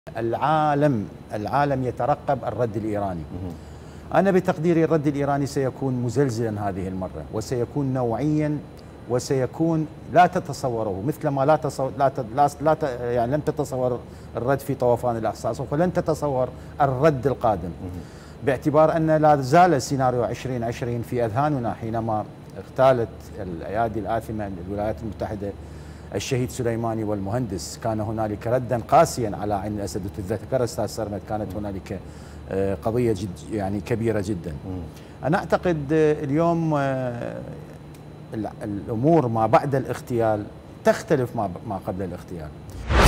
العالم يترقب الرد الإيراني. أنا بتقديري الرد الإيراني سيكون مزلزلا هذه المرة، وسيكون نوعيا، وسيكون لا تتصوره مثل ما يعني لم تتصور الرد في طوفان الأقصى، ولن تتصور الرد القادم، باعتبار أن لا زال سيناريو 2020 في أذهاننا حينما اغتالت الأيادي الآثمة للولايات المتحدة الشهيد سليماني والمهندس. كان هنالك ردا قاسيا على عين الأسد، وتتذكر أستاذ سرمد كانت هنالك قضية يعني كبيرة جدا. أنا أعتقد اليوم الأمور ما بعد الاغتيال تختلف ما قبل الاغتيال.